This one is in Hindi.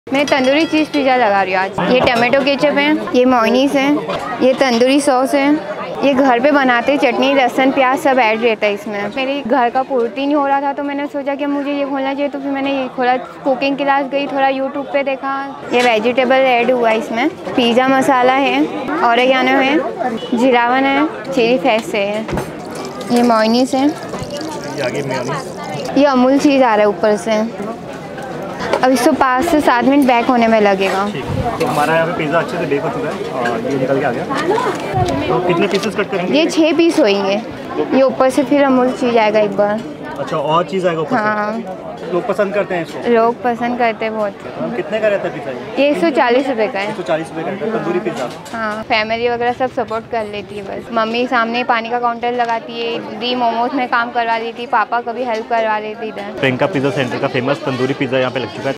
मैं तंदूरी चीज़ पिज़्ज़ा लगा रही हूँ आज। ये टमाटो केचप है, ये मेयोनीज है, ये तंदूरी सॉस है, ये घर पे बनाते चटनी लहसुन प्याज सब ऐड रहता है इसमें। मेरे घर का पूर्ति नहीं हो रहा था तो मैंने सोचा कि मुझे ये खोलना चाहिए, तो फिर मैंने ये खोला। कुकिंग क्लास गई, थोड़ा यूट्यूब पे देखा। ये वेजिटेबल ऐड हुआ इसमें। पिज़्ज़ा मसाला है, ऑरिगेनो है, जीरावन है, चिली फ्लेक्स है, ये मेयोनीज है, ये अमूल चीज़ आ रहा है ऊपर से। अब इसको 5 से 7 मिनट बैक होने में लगेगा। तो हमारा यहाँ पे पिज़्ज़ा अच्छे से बेक हो चुका है और ये निकल के आ गया। तो कितने पीसेस कट करेंगे? ये 6 पीस होंगे। ये ऊपर से फिर अमूल चीज़ आएगा एक बार। अच्छा, और चीज़ आएगा ऊपर से? हाँ, लोग पसंद करते हैं इसको? लोग पसंद करते हैं बहुत। कितने का रहता है पिज़्ज़ा ये 140 रुपये का है। 140 रुपये का रहता है तंदूरी पिज़्ज़ा। हाँ, फैमिली वगैरह सब सपोर्ट कर लेती है। बस मम्मी सामने पानी का काउंटर लगाती है, दीदी मोमोज में काम करवा देती, पापा कभी हेल्प करवा देती इधर। प्रियंका पिज़्ज़ा सेंटर का फेमस तंदूरी पिज़्ज़ा यहाँ पे लग चुका है।